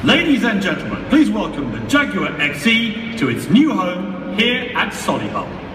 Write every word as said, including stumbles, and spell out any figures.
Ladies and gentlemen, please welcome the Jaguar X E to its new home here at Solihull.